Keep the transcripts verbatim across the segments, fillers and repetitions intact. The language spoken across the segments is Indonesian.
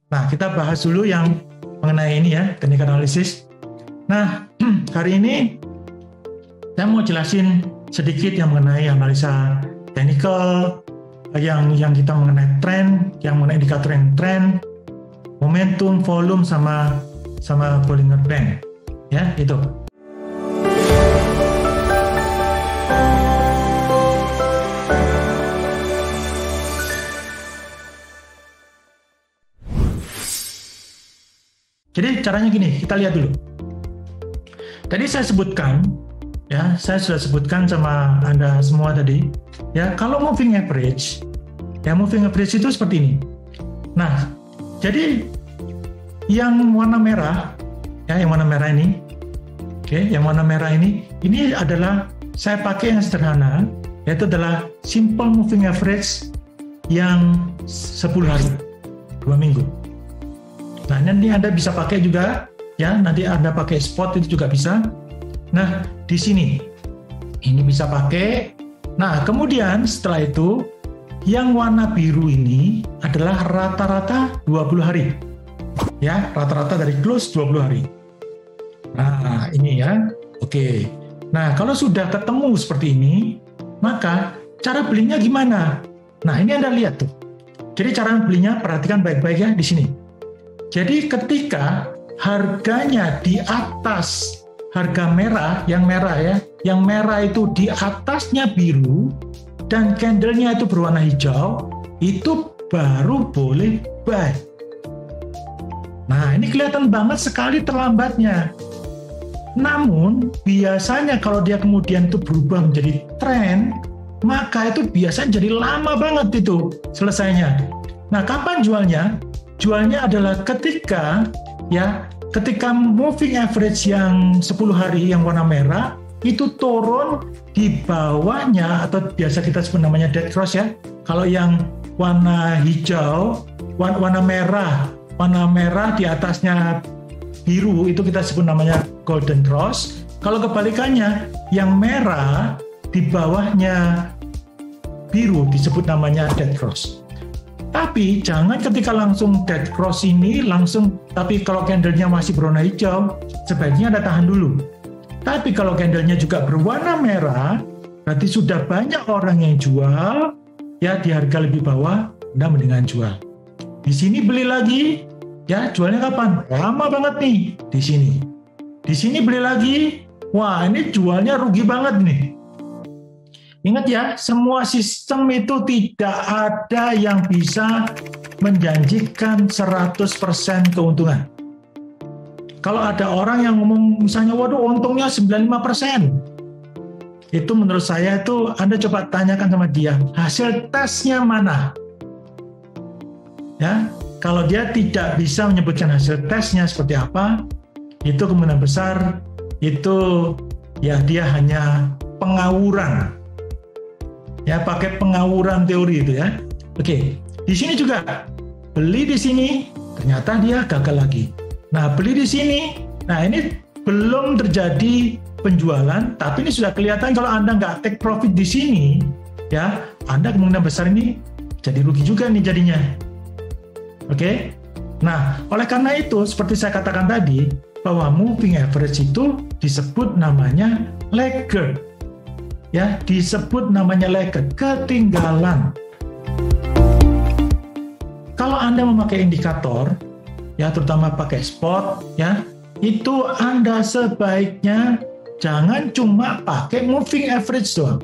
Nah, kita bahas dulu yang mengenai ini ya, teknik analisis. Nah, hari ini saya mau jelasin sedikit yang mengenai analisa technical, yang yang kita mengenai tren, yang mengenai indikator yang tren, momentum, volume, sama sama Bollinger Band. Ya, itu. Jadi caranya gini, kita lihat dulu. Tadi saya sebutkan, ya, saya sudah sebutkan sama Anda semua tadi, ya, kalau moving average, ya moving average itu seperti ini. Nah, jadi yang warna merah, ya, yang warna merah ini, oke, okay, yang warna merah ini, ini adalah saya pakai yang sederhana, yaitu adalah simple moving average yang sepuluh hari, dua minggu. Nah, nanti Anda bisa pakai juga, ya, nanti Anda pakai spot itu juga bisa. Nah, di sini, ini bisa pakai. Nah, kemudian setelah itu, yang warna biru ini adalah rata-rata dua puluh hari. Ya, rata-rata dari close dua puluh hari. Nah, ini ya, oke. Nah, kalau sudah ketemu seperti ini, maka cara belinya gimana? Nah, ini Anda lihat tuh. Jadi cara belinya, perhatikan baik-baik ya di sini. Jadi ketika harganya di atas harga merah, yang merah ya, yang merah itu di atasnya biru dan candlenya itu berwarna hijau, itu baru boleh buy. Nah, ini kelihatan banget sekali terlambatnya. Namun biasanya kalau dia kemudian itu berubah menjadi tren, maka itu biasanya jadi lama banget itu selesainya. Nah, kapan jualnya? Jualnya adalah ketika ya, ketika moving average yang sepuluh hari yang warna merah itu turun di bawahnya, atau biasa kita sebut namanya dead cross ya. Kalau yang warna hijau, warna, warna merah, warna merah di atasnya biru itu kita sebut namanya golden cross. Kalau kebalikannya, yang merah di bawahnya biru disebut namanya dead cross. Tapi jangan ketika langsung dead cross ini langsung, tapi kalau candlenya masih berwarna hijau, sebaiknya Anda tahan dulu. Tapi kalau candlenya juga berwarna merah, berarti sudah banyak orang yang jual, ya di harga lebih bawah, Anda mendingan jual. Di sini beli lagi, ya jualnya kapan? Lama banget nih di sini. Di sini beli lagi, wah ini jualnya rugi banget nih. Ingat ya, semua sistem itu tidak ada yang bisa menjanjikan seratus persen keuntungan. Kalau ada orang yang ngomong misalnya, waduh untungnya sembilan puluh lima persen. Itu menurut saya itu Anda coba tanyakan sama dia, hasil tesnya mana? Ya, kalau dia tidak bisa menyebutkan hasil tesnya seperti apa, itu kemungkinan besar itu ya dia hanya pengawuran. Ya, pakai pengawuran teori itu ya. Oke, di sini juga beli di sini, ternyata dia gagal lagi. Nah, beli di sini, nah ini belum terjadi penjualan, tapi ini sudah kelihatan kalau Anda nggak take profit di sini, ya, Anda kemungkinan besar ini jadi rugi juga nih jadinya. Oke, nah oleh karena itu, seperti saya katakan tadi, bahwa moving average itu disebut namanya laggard. Ya, disebut namanya laggard, ketinggalan. Kalau Anda memakai indikator, ya terutama pakai spot, ya, itu Anda sebaiknya jangan cuma pakai moving average doang.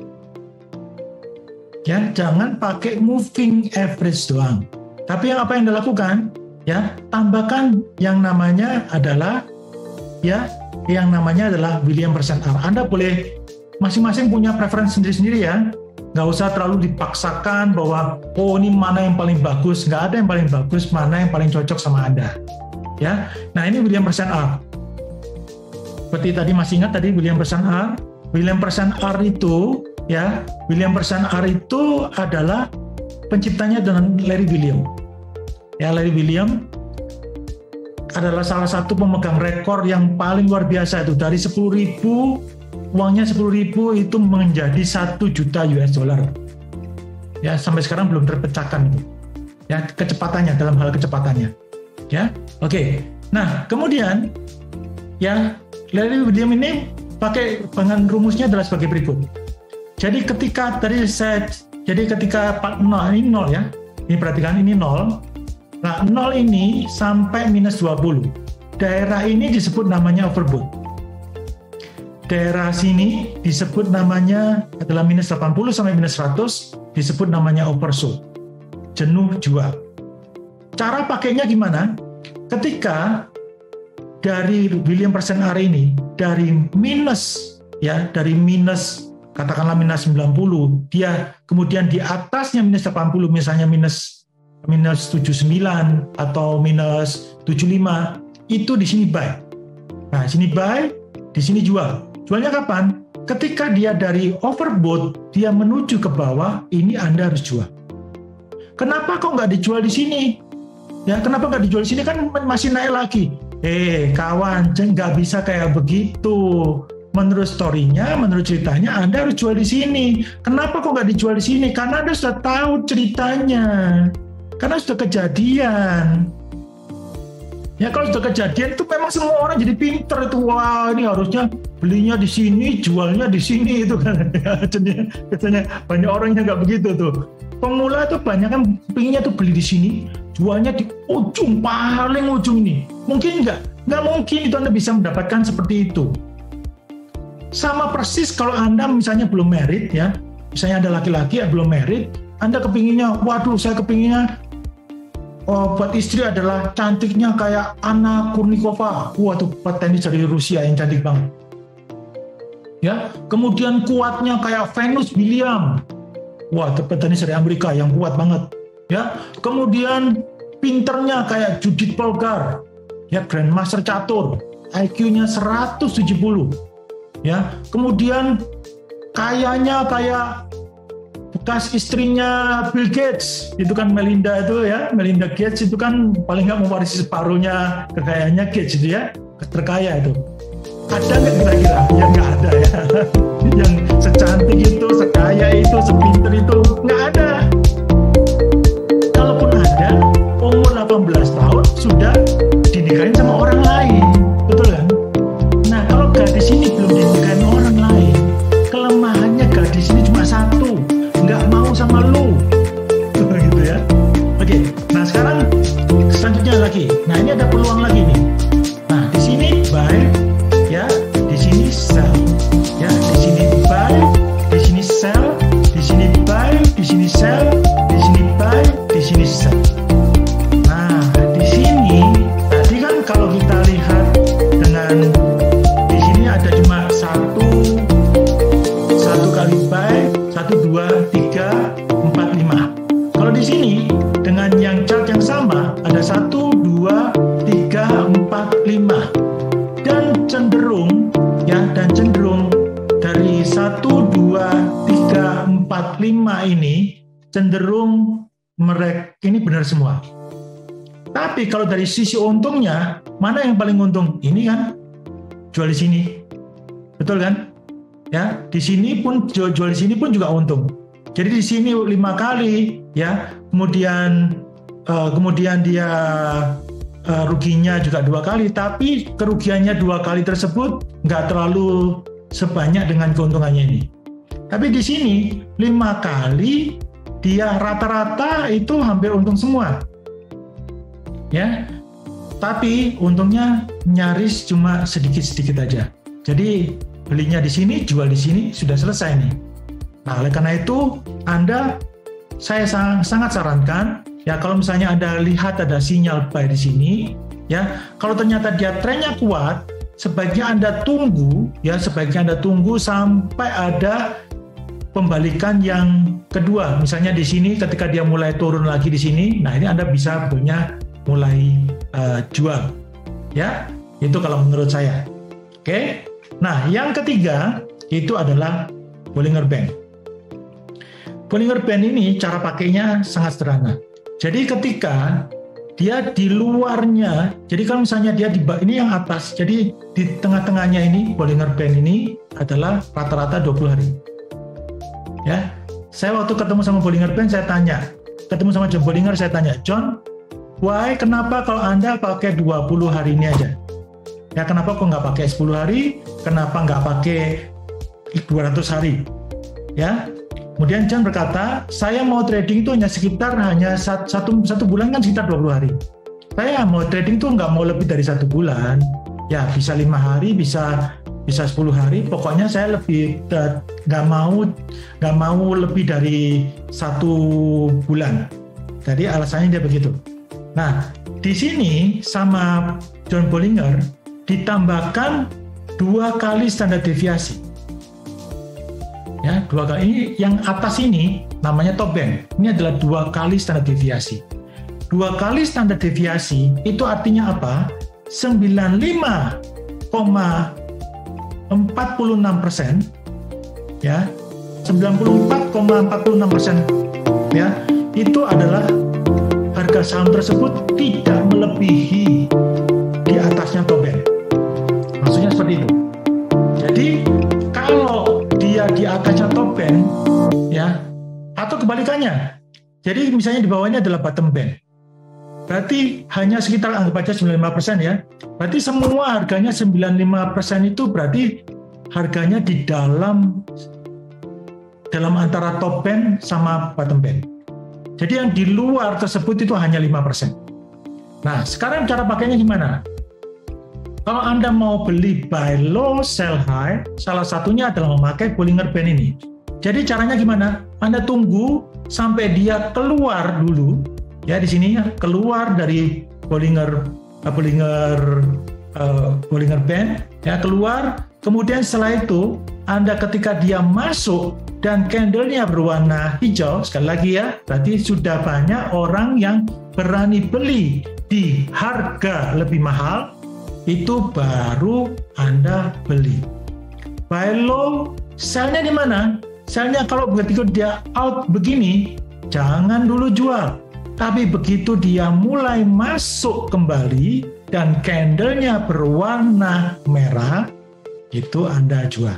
Ya, jangan pakai moving average doang. Tapi yang apa yang Anda lakukan? Ya, tambahkan yang namanya adalah ya, yang namanya adalah William percent R. Anda boleh masing-masing punya preferensi sendiri-sendiri ya. Nggak usah terlalu dipaksakan bahwa oh ini mana yang paling bagus. Nggak ada yang paling bagus, mana yang paling cocok sama Anda. Ya, nah ini William percent R. Seperti tadi masih ingat tadi William percent R. William percent R itu ya, William percent R itu adalah penciptanya dengan Larry William. Ya, Larry William adalah salah satu pemegang rekor yang paling luar biasa itu, dari sepuluh ribu uangnya sepuluh ribu itu menjadi satu juta U S dollar. Ya, sampai sekarang belum terpecahkan itu. Ya, kecepatannya, dalam hal kecepatannya. Ya, oke. Okay. Nah, kemudian ya Larry William ini pakai dengan rumusnya adalah sebagai berikut. Jadi ketika tadi saya jadi ketika nol ini nol ya. Ini perhatikan ini nol. Nah, nol ini sampai minus dua puluh. Daerah ini disebut namanya overbought. Daerah sini disebut namanya adalah minus delapan puluh sampai minus seratus, disebut namanya oversold. Jenuh jual. Cara pakainya gimana? Ketika dari William persen area ini dari minus ya, dari minus katakanlah minus sembilan puluh, dia kemudian di atasnya minus delapan puluh, misalnya minus minus tujuh puluh sembilan atau minus tujuh puluh lima, itu di sini buy. Nah, sini buy, di sini jual. Jualnya kapan? Ketika dia dari overbought, dia menuju ke bawah, ini Anda harus jual. Kenapa kok nggak dijual di sini? Ya, kenapa nggak dijual di sini? Kan masih naik lagi. Eh, kawan, nggak bisa kayak begitu. Menurut story-nya, menurut ceritanya, Anda harus jual di sini. Kenapa kok nggak dijual di sini? Karena Anda sudah tahu ceritanya. Karena sudah kejadian. Ya, kalau sudah kejadian itu memang semua orang jadi pinter itu. Wah, ini harusnya belinya di sini, jualnya di sini itu kan. Biasanya banyak orang yang nggak begitu tuh. Pemula itu banyak kan pinginnya tuh beli di sini, jualnya di ujung, paling ujung ini. Mungkin nggak? Nggak mungkin itu Anda bisa mendapatkan seperti itu. Sama persis kalau Anda misalnya belum married ya, misalnya ada laki-laki yang belum married, Anda kepinginnya, waduh saya kepinginnya oh, buat istri adalah cantiknya kayak Anna Kurnikova, wah tuh petenis dari Rusia yang cantik banget. Ya, kemudian kuatnya kayak Venus Williams, wah tuh petenis dari Amerika yang kuat banget. Ya, kemudian pinternya kayak Judith Polgar, ya Grandmaster catur, I Q-nya seratus tujuh puluh. Ya, kemudian kayanya kayak bekas istrinya Bill Gates, itu kan Melinda itu ya, Melinda Gates itu kan paling nggak mewarisi separuhnya kekayaannya Gates itu ya, terkaya itu. Ada nggak kira-kira? Ya nggak ada ya. Yang secantik itu, sekaya itu, sepinter itu, nggak ada. Kalaupun ada, umur delapan belas tahun sudah dinikahin sama orang lain, betul kan? Nah, kalau gadis ini belum dinikahin orang lain, kelemahannya gadis ini cuma satu, nggak mau sama lu, gitu ya. Oke, nah sekarang selanjutnya lagi. Nah, ini ada peluang lagi nih. Nah, di sini buy, ya, di sini sell, ya, di sini buy, di sini sell, di sini buy, di sini sell, di sini buy, di sini sell. Nah, di sini tadi kan kalau kita lihat dengan di sini ada cuma satu, satu kali buy, satu, dua, tiga, empat, lima. Kalau di sini dengan yang chart yang sama ada satu, dua, tiga, empat, lima. Dan cenderung ya, dan cenderung dari satu, dua, tiga, empat, lima ini cenderung mereka ini benar semua. Tapi kalau dari sisi untungnya, mana yang paling untung? Ini kan jual di sini. Betul kan? Ya, di sini pun jual, jual di sini pun juga untung. Jadi di sini lima kali ya, kemudian uh, kemudian dia uh, ruginya juga dua kali, tapi kerugiannya dua kali tersebut nggak terlalu sebanyak dengan keuntungannya ini. Tapi di sini lima kali dia rata-rata itu hampir untung semua, ya. Tapi untungnya nyaris cuma sedikit-sedikit aja. Jadi belinya di sini, jual di sini, sudah selesai nih. Nah, oleh karena itu, Anda, saya sangat sarankan, ya kalau misalnya Anda lihat ada sinyal buy di sini, ya, kalau ternyata dia trennya kuat, sebaiknya Anda tunggu, ya, sebaiknya Anda tunggu sampai ada pembalikan yang kedua. Misalnya di sini, ketika dia mulai turun lagi di sini, nah ini Anda bisa punya mulai uh, jual, ya, itu kalau menurut saya. Oke, nah yang ketiga itu adalah Bollinger Band. Bollinger Band ini cara pakainya sangat sederhana. Jadi ketika dia di luarnya, jadi kalau misalnya dia di ini yang atas, jadi di tengah-tengahnya ini Bollinger Band ini adalah rata-rata dua puluh hari. Ya, saya waktu ketemu sama Bollinger Band saya tanya, ketemu sama John Bollinger saya tanya, John, why, kenapa kalau Anda pakai dua puluh hari ini aja? Ya, kenapa kok nggak pakai sepuluh hari? Kenapa nggak pakai dua ratus hari? Ya. Kemudian John berkata, saya mau trading itu hanya sekitar hanya satu, satu bulan kan sekitar dua puluh hari. Saya mau trading itu nggak mau lebih dari satu bulan. Ya, bisa lima hari, bisa bisa sepuluh hari. Pokoknya saya lebih nggak mau nggak mau lebih dari satu bulan. Jadi alasannya dia begitu. Nah, di sini sama John Bollinger ditambahkan dua kali standar deviasi. Ya, dua kali ini yang atas ini namanya top band. Ini adalah dua kali standar deviasi. Dua kali standar deviasi itu artinya apa? sembilan puluh lima koma empat enam persen, ya, sembilan puluh empat koma empat enam persen, ya, itu adalah harga saham tersebut tidak melebihi di atasnya top band. Maksudnya seperti itu. Jadi kalau dia di atasnya top band, ya, atau kebalikannya. Jadi misalnya di bawahnya adalah bottom band. Berarti hanya sekitar anggap aja sembilan puluh lima persen ya. Berarti semua harganya sembilan puluh lima persen itu berarti harganya di dalam dalam antara top band sama bottom band. Jadi yang di luar tersebut itu hanya lima persen. Nah, sekarang cara pakainya gimana? Kalau Anda mau beli buy low, sell high, salah satunya adalah memakai Bollinger Band ini. Jadi caranya gimana? Anda tunggu sampai dia keluar dulu, ya di sini ya, keluar dari Bollinger uh, Bollinger uh, Bollinger Band, ya keluar. Kemudian setelah itu, Anda ketika dia masuk dan candlenya berwarna hijau, sekali lagi ya, berarti sudah banyak orang yang berani beli di harga lebih mahal. Itu baru Anda beli. Buy low, sell-nya di mana? Sell-nya kalau begitu dia out begini, jangan dulu jual. Tapi begitu dia mulai masuk kembali dan candlenya berwarna merah, itu Anda jual.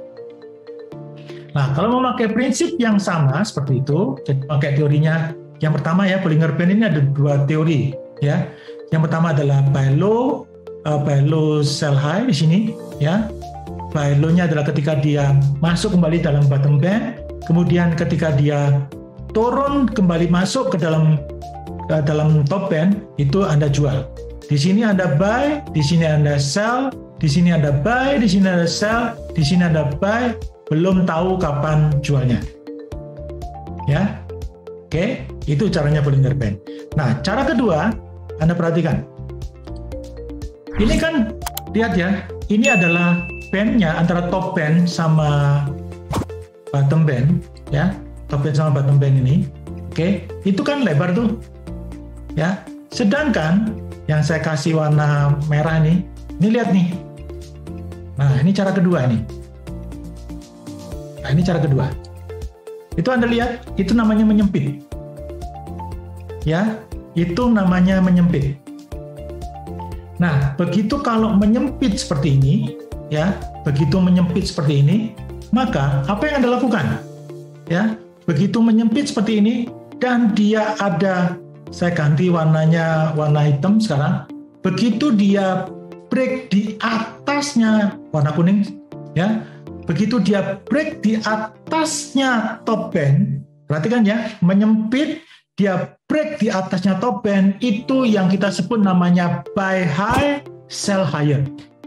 Nah, kalau memakai prinsip yang sama seperti itu, jadi pakai teorinya yang pertama ya, Bollinger Band ini ada dua teori ya. Yang pertama adalah buy low, Uh, buy low sell high di sini ya. Buy low-nya adalah ketika dia masuk kembali dalam bottom band, kemudian ketika dia turun kembali masuk ke dalam ke dalam top band, itu Anda jual. Di sini Anda buy, di sini Anda sell, di sini Anda buy, di sini Anda sell, di sini Anda buy, belum tahu kapan jualnya. Ya. Oke, itu caranya Bollinger Band. Nah, cara kedua, Anda perhatikan. Ini kan, lihat ya, ini adalah band-nya antara top band sama bottom band, ya, top band sama bottom band ini, oke, itu kan lebar tuh, ya. Sedangkan yang saya kasih warna merah nih, ini lihat nih, nah ini cara kedua nih, nah ini cara kedua, itu Anda lihat, itu namanya menyempit, ya, itu namanya menyempit. Nah, begitu kalau menyempit seperti ini, ya, begitu menyempit seperti ini, maka apa yang Anda lakukan? Ya, begitu menyempit seperti ini dan dia ada, saya ganti warnanya warna hitam sekarang. Begitu dia break di atasnya warna kuning, ya, begitu dia break di atasnya top band, perhatikan ya, menyempit. Dia break di atasnya top band, itu yang kita sebut namanya buy high, sell higher.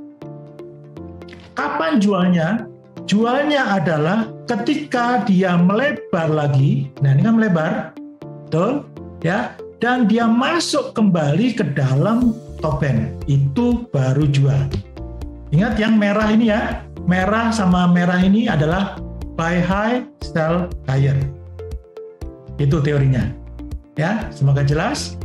Kapan jualnya? Jualnya adalah ketika dia melebar lagi, nah ini kan melebar, betul? Ya, dan dia masuk kembali ke dalam top band, itu baru jual. Ingat yang merah ini ya, merah sama merah ini adalah buy high, sell higher. Itu teorinya. Ya, semoga jelas.